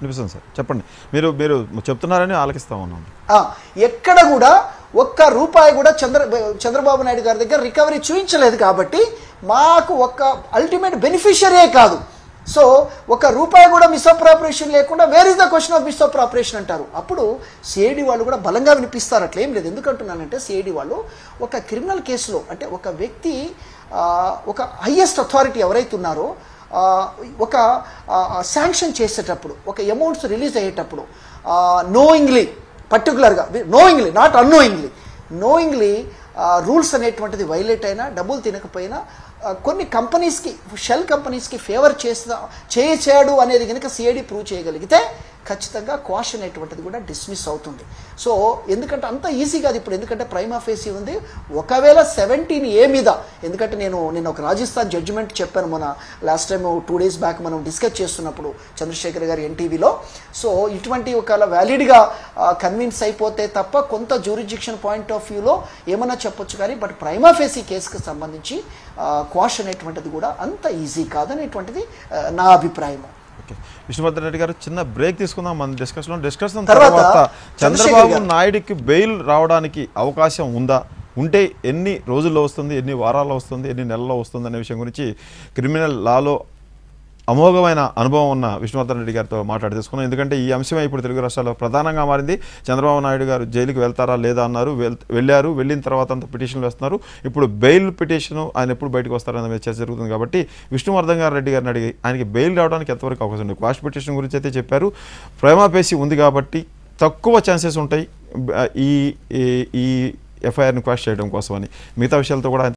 వినిపిస్తుంది సార్, చెప్పండి. మీరు మీరు చెప్తున్నారని ఆలకిస్తా ఉన్నాం. ఎక్కడ కూడా ఒక్క రూపాయి కూడా చంద్రబాబు నాయుడు గారి దగ్గర రికవరీ చూపించలేదు కాబట్టి మాకు ఒక్క అల్టిమేట్ బెనిఫిషియరీ కాదు. సో ఒక రూపాయి కూడా మిస్అప్రాపరేషన్ లేకుండా where is the question of misappropriation అంటారు. అప్పుడు సిఐడి వాళ్ళు కూడా బలంగా వినిపిస్తారు. అట్లా ఏం లేదు. ఎందుకంటున్నానంటే సిఐడి వాళ్ళు ఒక క్రిమినల్ కేసులో అంటే ఒక వ్యక్తి ఒక హయ్యెస్ట్ అథారిటీ ఎవరైతే ఉన్నారో ఒక శాంక్షన్ చేసేటప్పుడు ఒక అమౌంట్స్ రిలీజ్ అయ్యేటప్పుడు నోయింగ్లీ పర్టికులర్గా నోయింగ్లీ నాట్ అన్నోయింగ్లీ రూల్స్ అనేటువంటిది వైలేట్ అయినా డబ్బులు తినకపోయినా కొన్ని కంపెనీస్కి షెల్ కంపెనీస్కి ఫేవర్ చేశాడు అనేది కనుక సిఐడి ప్రూవ్ చేయగలిగితే ఖచ్చితంగా క్వాష్ అనేటువంటిది కూడా డిస్మిస్ అవుతుంది. సో ఎందుకంటే అంత ఈజీ కాదు ఇప్పుడు, ఎందుకంటే ప్రైమా ఫేసీ ఉంది. ఒకవేళ 17A మీద, ఎందుకంటే నేను ఒక రాజస్థాన్ జడ్జిమెంట్ చెప్పాను మన లాస్ట్ టైం 2 days బ్యాక్ మనం డిస్కస్ చేస్తున్నప్పుడు చంద్రశేఖర్ గారు ఎన్టీవీలో. సో ఇటువంటి ఒకవేళ వ్యాలిడ్గా కన్విన్స్ అయిపోతే తప్ప కొంత జ్యూరిడిక్షన్ పాయింట్ ఆఫ్ వ్యూలో ఏమన్నా చెప్పొచ్చు కానీ బట్ ప్రైమా ఫేసీ కేసుకు సంబంధించి క్వాష్ అనేటువంటిది కూడా అంత ఈజీ కాదనేటువంటిది నా అభిప్రాయం. విష్ణువర్ధన్ రెడ్డి గారు చిన్న బ్రేక్ తీసుకుందాం మన డిస్కషన్ తర్వాత చంద్రబాబు నాయుడుకి బెయిల్ రావడానికి అవకాశం ఉందా, ఉంటే ఎన్ని రోజుల్లో వస్తుంది, ఎన్ని వారాల్లో వస్తుంది, ఎన్ని నెలల్లో వస్తుంది అనే విషయం గురించి క్రిమినల్ లాలో అమోఘమైన అనుభవం ఉన్న విష్ణువర్ధన్ రెడ్డి గారితో మాట్లాడి తీసుకున్నాం. ఎందుకంటే ఈ అంశమే ఇప్పుడు తెలుగు రాష్ట్రాల్లో ప్రధానంగా మారింది. చంద్రబాబు నాయుడు గారు జైలుకి వెళ్తారా లేదా అన్నారు, వెళ్ళారు, వెళ్ళిన తర్వాత అంత పిటిషన్లు వేస్తున్నారు. ఇప్పుడు బెయిల్ పిటిషన్ ఆయన ఎప్పుడు బయటకు వస్తారనే చర్చ జరుగుతుంది. కాబట్టి విష్ణువర్ధన్ రెడ్డి గారిని అడిగి ఆయనకి బెయిల్ రావడానికి ఎంతవరకు అవకాశం ఉంది. క్వాష్ పిటిషన్ గురించి అయితే చెప్పారు, ప్రైమా ఫేసీ ఉంది కాబట్టి తక్కువ ఛాన్సెస్ ఉంటాయి ఈ ఎఫ్ఐఆర్ని క్వాష్ చేయడం కోసం అని. మిగతా విషయాలతో కూడా